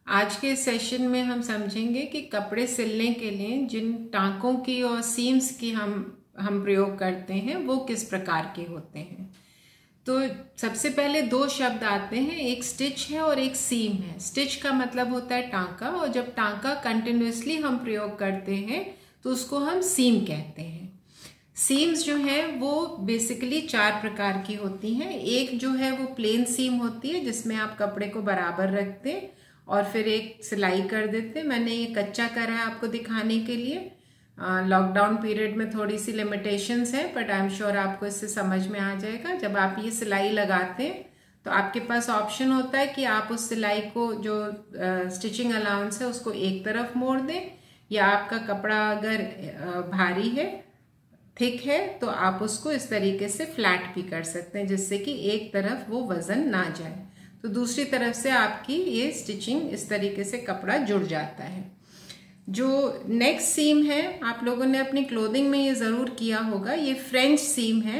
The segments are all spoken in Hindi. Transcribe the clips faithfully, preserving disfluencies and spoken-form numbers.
आज के सेशन में हम समझेंगे कि कपड़े सिलने के लिए जिन टांकों की और सीम्स की हम हम प्रयोग करते हैं वो किस प्रकार के होते हैं। तो सबसे पहले दो शब्द आते हैं, एक स्टिच है और एक सीम है। स्टिच का मतलब होता है टांका, और जब टांका कंटिन्यूसली हम प्रयोग करते हैं तो उसको हम सीम कहते हैं। सीम्स जो है वो बेसिकली चार प्रकार की होती हैं। एक जो है वो प्लेन सीम होती है जिसमें आप कपड़े को बराबर रखते हैं और फिर एक सिलाई कर देते हैं। मैंने ये कच्चा करा है आपको दिखाने के लिए। लॉकडाउन पीरियड में थोड़ी सी लिमिटेशंस है, बट आई एम श्योर आपको इससे समझ में आ जाएगा। जब आप ये सिलाई लगाते हैं तो आपके पास ऑप्शन होता है कि आप उस सिलाई को जो स्टिचिंग अलाउंस है उसको एक तरफ मोड़ दें, या आपका कपड़ा अगर भारी है, थिक है, तो आप उसको इस तरीके से फ्लैट भी कर सकते हैं जिससे कि एक तरफ वो वजन ना जाए, तो दूसरी तरफ से आपकी ये स्टिचिंग इस तरीके से कपड़ा जुड़ जाता है। जो नेक्स्ट सीम है, आप लोगों ने अपनी क्लोथिंग में ये ज़रूर किया होगा, ये फ्रेंच सीम है।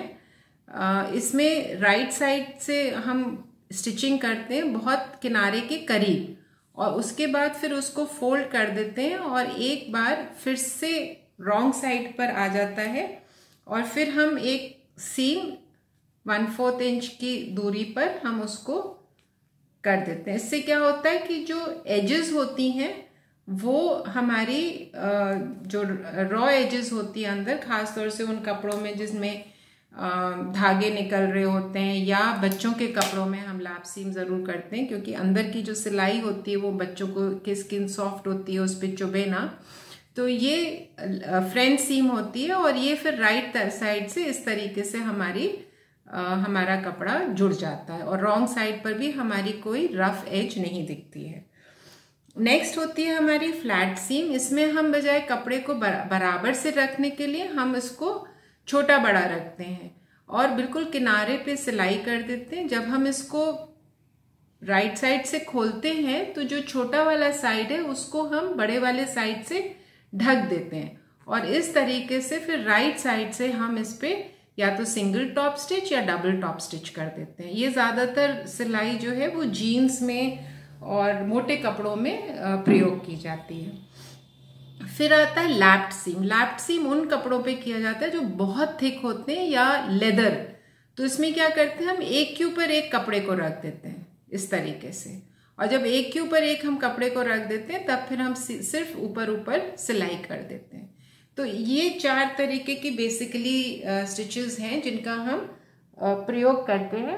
इसमें राइट साइड से हम स्टिचिंग करते हैं बहुत किनारे के करीब, और उसके बाद फिर उसको फोल्ड कर देते हैं और एक बार फिर से रॉन्ग साइड पर आ जाता है, और फिर हम एक सीम वन फोर्थ इंच की दूरी पर हम उसको कर देते हैं। इससे क्या होता है कि जो एजेस होती हैं वो हमारी जो रॉ एजेस होती है अंदर, खासतौर से उन कपड़ों में जिसमें धागे निकल रहे होते हैं, या बच्चों के कपड़ों में हम लैप सीम ज़रूर करते हैं, क्योंकि अंदर की जो सिलाई होती है वो बच्चों को की स्किन सॉफ्ट होती है, उस पर चुभे ना। तो ये फ्रंट सीम होती है, और ये फिर राइट साइड से इस तरीके से हमारी आ, हमारा कपड़ा जुड़ जाता है, और रॉन्ग साइड पर भी हमारी कोई रफ एज नहीं दिखती है। नेक्स्ट होती है हमारी फ्लैट सीम। इसमें हम बजाय कपड़े को बराबर से रखने के लिए हम इसको छोटा बड़ा रखते हैं और बिल्कुल किनारे पे सिलाई कर देते हैं। जब हम इसको राइट साइड से खोलते हैं तो जो छोटा वाला साइड है उसको हम बड़े वाले साइड से ढक देते हैं, और इस तरीके से फिर राइट साइड से हम इस पे या तो सिंगल टॉप स्टिच या डबल टॉप स्टिच कर देते हैं। ये ज़्यादातर सिलाई जो है वो जीन्स में और मोटे कपड़ों में प्रयोग की जाती है। फिर आता है लैप्ड सीम। लैप्ड सीम उन कपड़ों पे किया जाता है जो बहुत थिक होते हैं या लेदर। तो इसमें क्या करते हैं, हम एक के ऊपर एक कपड़े को रख देते हैं इस तरीके से, और जब एक के ऊपर एक हम कपड़े को रख देते हैं तब फिर हम सिर्फ ऊपर ऊपर सिलाई कर देते हैं। तो ये चार तरीके की बेसिकली स्टिचेस हैं जिनका हम प्रयोग करते हैं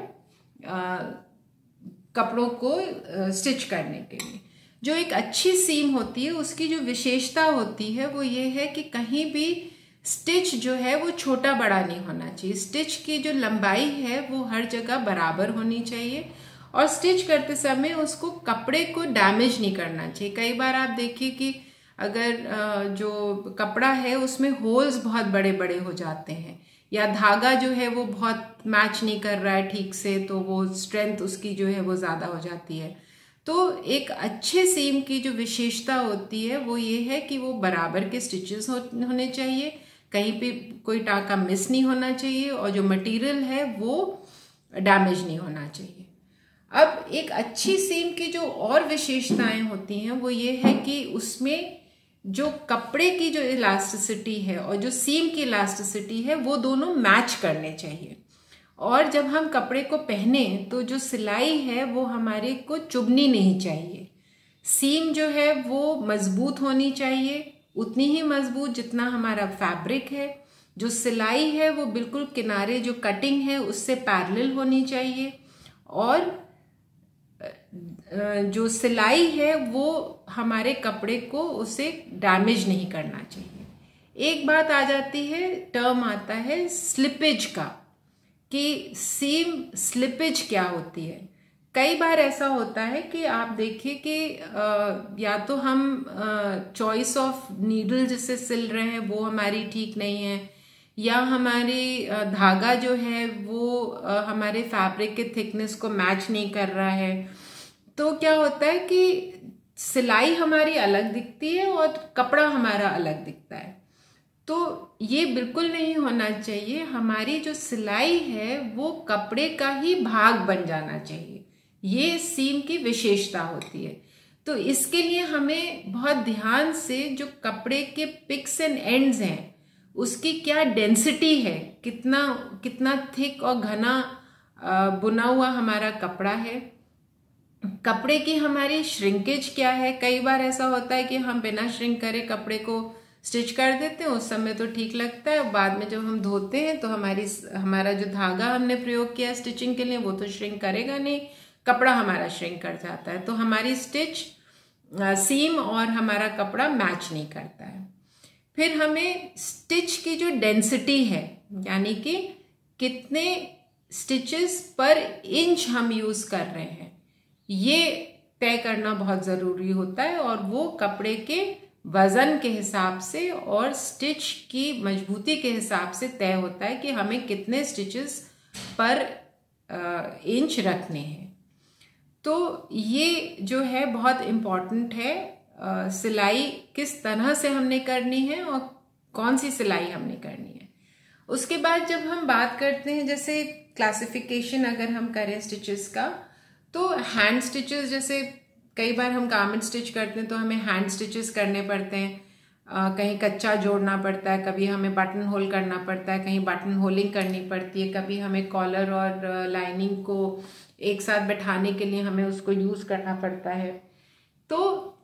कपड़ों को स्टिच करने के लिए। जो एक अच्छी सीम होती है उसकी जो विशेषता होती है वो ये है कि कहीं भी स्टिच जो है वो छोटा बड़ा नहीं होना चाहिए। स्टिच की जो लंबाई है वो हर जगह बराबर होनी चाहिए, और स्टिच करते समय उसको कपड़े को डैमेज नहीं करना चाहिए। कई बार आप देखिए कि अगर जो कपड़ा है उसमें होल्स बहुत बड़े बड़े हो जाते हैं, या धागा जो है वो बहुत मैच नहीं कर रहा है ठीक से, तो वो स्ट्रेंथ उसकी जो है वो ज़्यादा हो जाती है। तो एक अच्छे सीम की जो विशेषता होती है वो ये है कि वो बराबर के स्टिचेस हो, होने चाहिए, कहीं पे कोई टाँका मिस नहीं होना चाहिए, और जो मटेरियल है वो डैमेज नहीं होना चाहिए। अब एक अच्छी सीम की जो और विशेषताएं होती हैं वो ये है कि उसमें जो कपड़े की जो इलास्टिसिटी है और जो सीम की इलास्टिसिटी है वो दोनों मैच करने चाहिए, और जब हम कपड़े को पहने तो जो सिलाई है वो हमारे को चुभनी नहीं चाहिए। सीम जो है वो मजबूत होनी चाहिए, उतनी ही मजबूत जितना हमारा फैब्रिक है। जो सिलाई है वो बिल्कुल किनारे जो कटिंग है उससे पैरेलल होनी चाहिए, और जो सिलाई है वो हमारे कपड़े को उसे डैमेज नहीं करना चाहिए। एक बात आ जाती है, टर्म आता है स्लिपेज का, कि सीम स्लिपेज क्या होती है। कई बार ऐसा होता है कि आप देखिए कि या तो हम चॉइस ऑफ नीडल जिससे सिल रहे हैं वो हमारी ठीक नहीं है, या हमारी धागा जो है वो हमारे फैब्रिक के थिकनेस को मैच नहीं कर रहा है। तो क्या होता है कि सिलाई हमारी अलग दिखती है और कपड़ा हमारा अलग दिखता है। तो ये बिल्कुल नहीं होना चाहिए। हमारी जो सिलाई है वो कपड़े का ही भाग बन जाना चाहिए, ये सीम की विशेषता होती है। तो इसके लिए हमें बहुत ध्यान से जो कपड़े के पिक्स एंड एंड्स हैं उसकी क्या डेंसिटी है, कितना कितना थिक और घना बुना हुआ हमारा कपड़ा है, कपड़े की हमारी श्रिंकेज क्या है। कई बार ऐसा होता है कि हम बिना श्रिंक करे कपड़े को स्टिच कर देते हैं, उस समय तो ठीक लगता है, बाद में जब हम धोते हैं तो हमारी हमारा जो धागा हमने प्रयोग किया स्टिचिंग के लिए वो तो श्रिंक करेगा नहीं, कपड़ा हमारा श्रिंक कर जाता है, तो हमारी स्टिच सीम और हमारा कपड़ा मैच नहीं करता है। फिर हमें स्टिच की जो डेंसिटी है, यानी कि कितने स्टिचेस पर इंच हम यूज कर रहे हैं, ये तय करना बहुत जरूरी होता है, और वो कपड़े के वजन के हिसाब से और स्टिच की मजबूती के हिसाब से तय होता है कि हमें कितने स्टिचेस पर इंच रखने हैं। तो ये जो है बहुत इम्पॉर्टेंट है, आ, सिलाई किस तरह से हमने करनी है और कौन सी सिलाई हमने करनी है। उसके बाद जब हम बात करते हैं जैसे क्लासिफिकेशन अगर हम करें स्टिचेस का, तो हैंड स्टिचेस, जैसे कई बार हम गारमेंट स्टिच करते हैं तो हमें हैंड स्टिचेस करने पड़ते हैं, आ, कहीं कच्चा जोड़ना पड़ता है, कभी हमें बटन होल करना पड़ता है, कहीं बटन होलिंग करनी पड़ती है, कभी हमें कॉलर और लाइनिंग को एक साथ बैठाने के लिए हमें उसको यूज करना पड़ता है। तो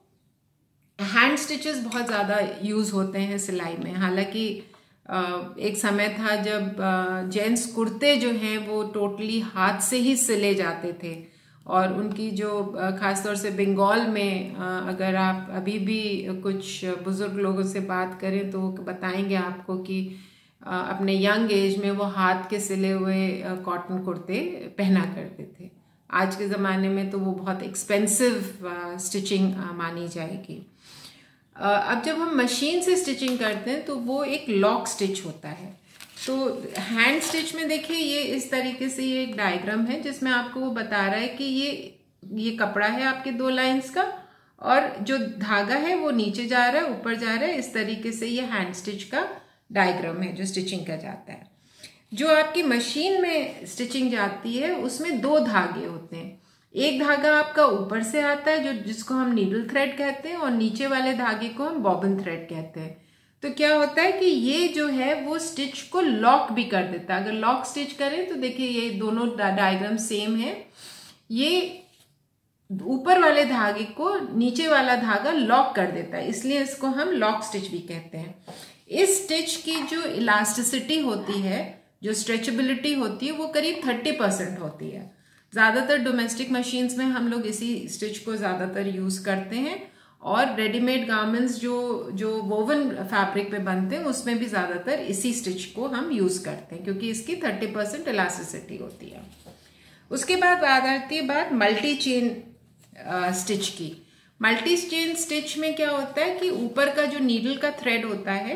हैंड स्टिचेस बहुत ज़्यादा यूज होते हैं सिलाई में। हालांकि एक समय था जब जेंट्स कुर्ते जो हैं वो टोटली हाथ से ही सिले जाते थे, और उनकी जो खासतौर से बंगाल में अगर आप अभी भी कुछ बुजुर्ग लोगों से बात करें तो बताएंगे आपको कि अपने यंग एज में वो हाथ के सिले हुए कॉटन कुर्ते पहना करते थे। आज के ज़माने में तो वो बहुत एक्सपेंसिव स्टिचिंग मानी जाएगी। अब जब हम मशीन से स्टिचिंग करते हैं तो वो एक लॉक स्टिच होता है। तो हैंड स्टिच में देखिए ये इस तरीके से ये एक डायग्राम है जिसमें आपको वो बता रहा है कि ये ये कपड़ा है आपके दो लाइंस का, और जो धागा है वो नीचे जा रहा है ऊपर जा रहा है, इस तरीके से ये हैंड स्टिच का डायग्राम है जो स्टिचिंग का जाता है। जो आपकी मशीन में स्टिचिंग जाती है उसमें दो धागे होते हैं, एक धागा आपका ऊपर से आता है जो जिसको हम नीडल थ्रेड कहते हैं, और नीचे वाले धागे को हम बॉबिन थ्रेड कहते हैं। तो क्या होता है कि ये जो है वो स्टिच को लॉक भी कर देता है। अगर लॉक स्टिच करें तो देखिए ये दोनों डायग्राम सेम है, ये ऊपर वाले धागे को नीचे वाला धागा लॉक कर देता है, इसलिए इसको हम लॉक स्टिच भी कहते हैं। इस स्टिच की जो इलास्टिसिटी होती है, जो स्ट्रेचेबिलिटी होती है, वो करीब थर्टी परसेंट होती है। ज्यादातर डोमेस्टिक मशीन्स में हम लोग इसी स्टिच को ज्यादातर यूज करते हैं, और रेडीमेड गारमेंट्स जो जो वोवन फैब्रिक पे बनते हैं उसमें भी ज्यादातर इसी स्टिच को हम यूज करते हैं क्योंकि इसकी थर्टी परसेंट इलास्टिसिटी होती है। उसके बाद बात आती है बात मल्टी चेन स्टिच की। मल्टी चेन स्टिच में क्या होता है कि ऊपर का जो नीडल का थ्रेड होता है,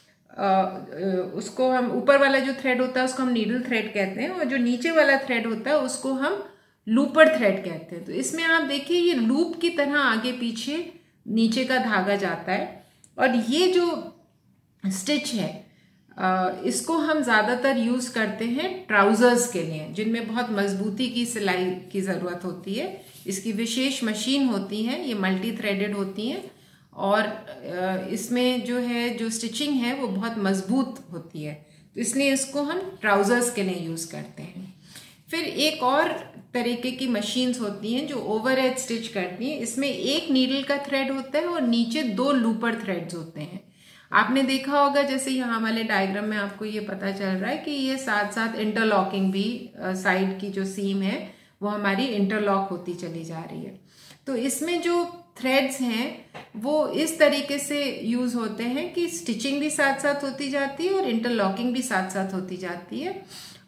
uh, उसको हम ऊपर वाला जो थ्रेड होता है उसको हम नीडल थ्रेड कहते हैं, और जो नीचे वाला थ्रेड होता है उसको हम लूपर थ्रेड कहते हैं। तो इसमें आप देखिए ये लूप की तरह आगे पीछे नीचे का धागा जाता है, और ये जो स्टिच है इसको हम ज़्यादातर यूज़ करते हैं ट्राउजर्स के लिए जिनमें बहुत मजबूती की सिलाई की ज़रूरत होती है। इसकी विशेष मशीन होती है, ये मल्टी थ्रेडेड होती हैं, और इसमें जो है जो स्टिचिंग है वो बहुत मजबूत होती है, तो इसलिए इसको हम ट्राउजर्स के लिए यूज़ करते हैं। फिर एक और तरीके की मशीन्स होती हैं जो ओवर एज स्टिच करती हैं। इसमें एक नीडल का थ्रेड होता है और नीचे दो लूपर थ्रेड्स होते हैं। आपने देखा होगा जैसे यहाँ वाले डायग्राम में आपको ये पता चल रहा है कि ये साथ साथ इंटरलॉकिंग भी, साइड की जो सीम है वो हमारी इंटरलॉक होती चली जा रही है। तो इसमें जो थ्रेड्स हैं वो इस तरीके से यूज होते हैं कि स्टिचिंग भी साथ साथ होती जाती है और इंटरलॉकिंग भी साथ साथ होती जाती है,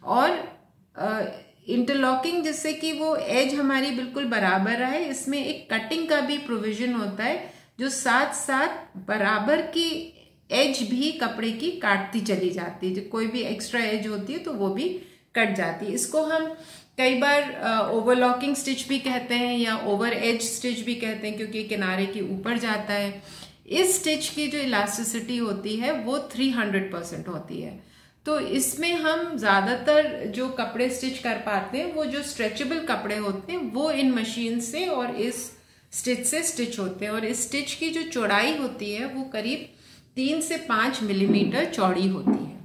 और इंटरलॉकिंग जिससे कि वो एज हमारी बिल्कुल बराबर रहे। इसमें एक कटिंग का भी प्रोविजन होता है जो साथ साथ बराबर की एज भी कपड़े की काटती चली जाती है। जो कोई भी एक्स्ट्रा एज होती है तो वो भी कट जाती है। इसको हम कई बार ओवरलॉकिंग स्टिच भी कहते हैं या ओवर एज स्टिच भी कहते हैं क्योंकि किनारे के ऊपर जाता है। इस स्टिच की जो इलास्टिसिटी होती है वो थ्री हंड्रेड परसेंट होती है। तो इसमें हम ज़्यादातर जो कपड़े स्टिच कर पाते हैं वो जो स्ट्रेचेबल कपड़े होते हैं वो इन मशीन से और इस स्टिच से स्टिच होते हैं और इस स्टिच की जो चौड़ाई होती है वो करीब तीन से पाँच मिलीमीटर चौड़ी होती है।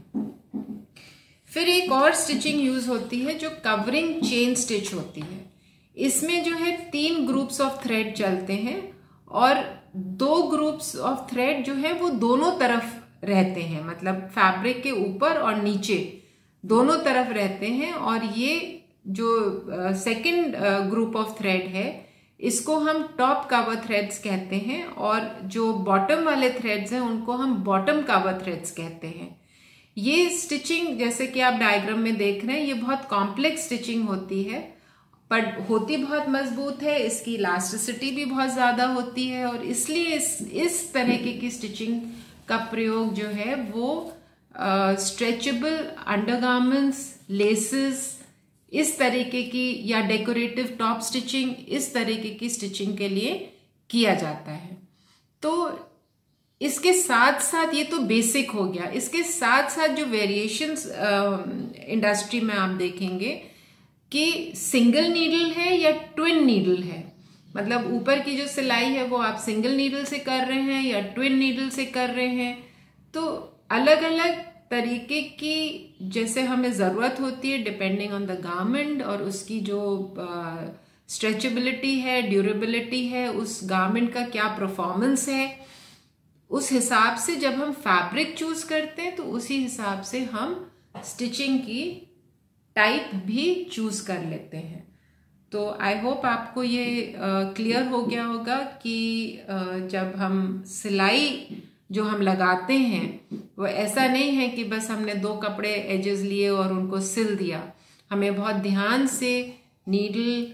फिर एक और स्टिचिंग यूज होती है जो कवरिंग चेन स्टिच होती है। इसमें जो है तीन ग्रुप्स ऑफ थ्रेड चलते हैं और दो ग्रुप्स ऑफ थ्रेड जो है वो दोनों तरफ रहते हैं, मतलब फैब्रिक के ऊपर और नीचे दोनों तरफ रहते हैं। और ये जो सेकंड ग्रुप ऑफ थ्रेड है इसको हम टॉप कवर थ्रेड्स कहते हैं और जो बॉटम वाले थ्रेड्स हैं उनको हम बॉटम कवर थ्रेड्स कहते हैं। ये स्टिचिंग जैसे कि आप डायग्राम में देख रहे हैं ये बहुत कॉम्प्लेक्स स्टिचिंग होती है, पर होती बहुत मजबूत है, इसकी इलास्टिसिटी भी बहुत ज्यादा होती है और इसलिए इस इस तरीके की स्टिचिंग का प्रयोग जो है वो स्ट्रेचेबल अंडरगारमेंट्स, लेसेस, इस तरीके की या डेकोरेटिव टॉप स्टिचिंग, इस तरीके की स्टिचिंग के लिए किया जाता है। तो इसके साथ साथ ये तो बेसिक हो गया, इसके साथ साथ जो वेरिएशंस इंडस्ट्री में आप देखेंगे कि सिंगल नीडल है या ट्विन नीडल है, मतलब ऊपर की जो सिलाई है वो आप सिंगल नीडल से कर रहे हैं या ट्विन नीडल से कर रहे हैं। तो अलग अलग तरीके की जैसे हमें ज़रूरत होती है डिपेंडिंग ऑन द गारमेंट और उसकी जो स्ट्रेचेबिलिटी uh, है, ड्यूरेबिलिटी है, उस गारमेंट का क्या परफॉर्मेंस है, उस हिसाब से जब हम फैब्रिक चूज करते हैं तो उसी हिसाब से हम स्टिचिंग की टाइप भी चूज कर लेते हैं। तो आई होप आपको ये क्लियर uh, हो गया होगा कि uh, जब हम सिलाई जो हम लगाते हैं वो ऐसा नहीं है कि बस हमने दो कपड़े एजेस लिए और उनको सिल दिया। हमें बहुत ध्यान से नीडल,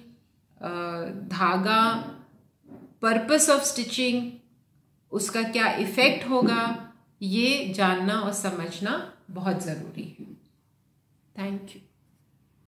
धागा, पर्पस ऑफ स्टिचिंग, उसका क्या इफेक्ट होगा, ये जानना और समझना बहुत ज़रूरी है। Thank you.